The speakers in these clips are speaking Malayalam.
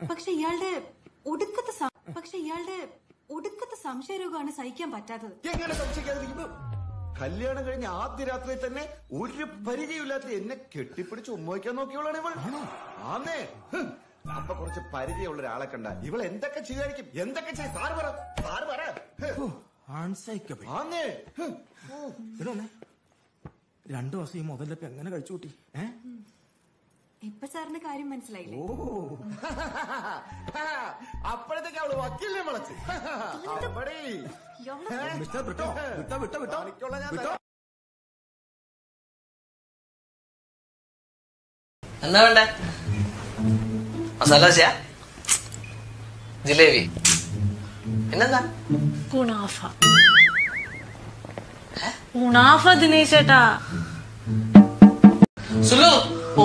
പക്ഷെ ഇയാളുടെ ഒടുക്കത്തെ സംശയരോഗമാണ് സഹിക്കാൻ പറ്റാത്തത്. എങ്ങനെ സംശയിക്കാതിരിക്കുന്നു? കല്യാണം കഴിഞ്ഞ ആദ്യ രാത്രി തന്നെ ഒരു പരിചയമില്ലാത്ത എന്നെ കെട്ടിപ്പിടിച്ച് ഉമ്മയ്ക്കാൻ നോക്കിയോളാണ് ഇവൾ. ആന്നേ, അപ്പൊ കുറച്ച് പരിചയമുള്ള ഒരാളെ കണ്ട ഇവൾ എന്തൊക്കെ ചെയ്യായിരിക്കും? എന്തൊക്കെ ചെയ്യും? സാറ് പറ. ആന്നേ, 2 ദിവസം ഈ മുതലൊക്കെ എങ്ങനെ കഴിച്ചു കൂട്ടി? ഇപ്പൊ സാറിന് കാര്യം മനസ്സിലായില്ലേ? അപ്പോഴത്തേക്ക് അവള് വക്കീലിനെ വിളിച്ച് എന്താ വേണ്ടേ? മസാല ദോശ, ജിലേബി, പിന്നെന്താ? കുണാഫ. കുണാഫ ദിനേശ് ചേട്ടാ. സുലു, ഓ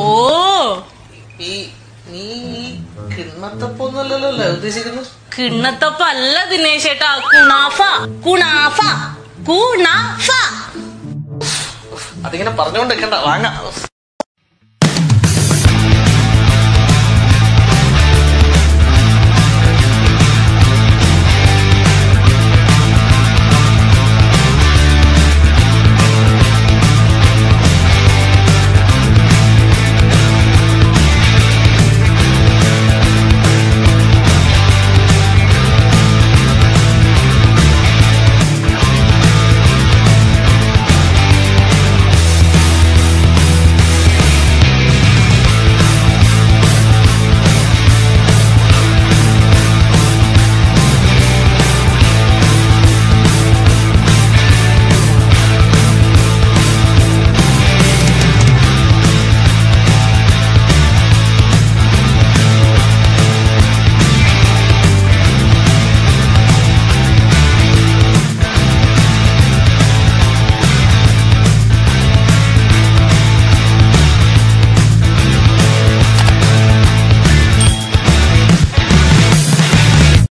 നീ കിണ്ണത്തപ്പൊന്നല്ലോ ഉദ്ദേശിക്കുന്നത്? കിണ്ണത്തപ്പ അല്ല ദിനേശ് ചേട്ടാ, കുണാഫ. Kunafa kunafa. അതിങ്ങനെ പറഞ്ഞുകൊണ്ടിരിക്കണ്ട, വാങ്ങാം.